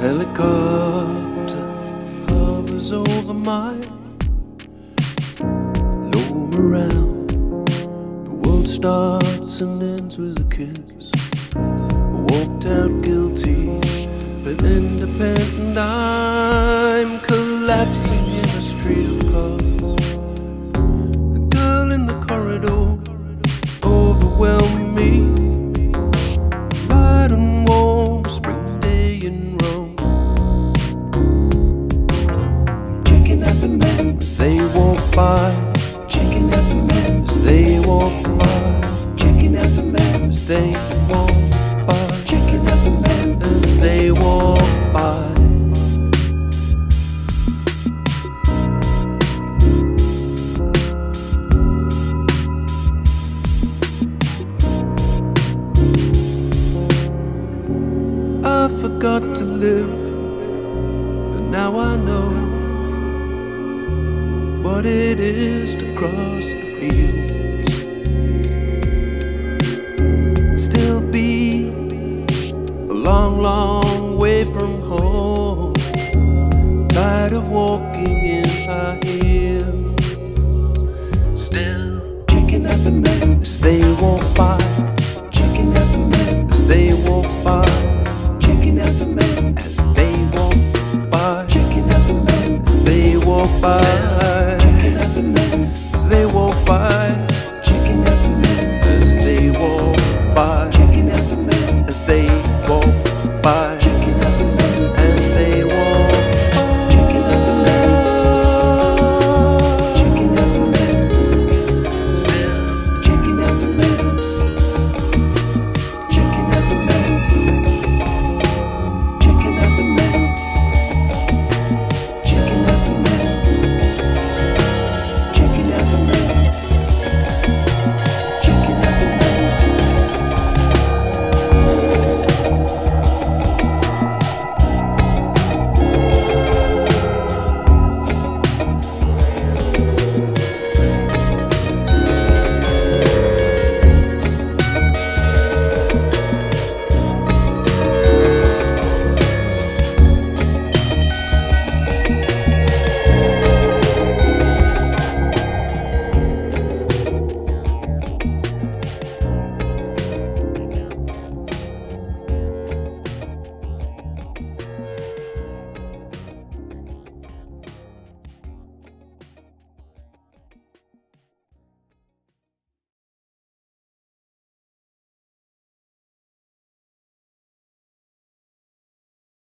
Helicopter hovers over my low morale. The world starts and ends with a kiss. I walked out guilty but independent. I'm collapsing in a street of cars. The girl in the corridor overwhelmed me. Light and warm, spring day in Rome. Checking out the men as they walk by. Checking out the men as they walk by. Checking out the men as they walk by. Checking out the men as they walk by. I forgot to live, but now I know what it is to cross the fields. Still be a long, long way from home. Tired of walking in high heels. Still checking out the men as they walk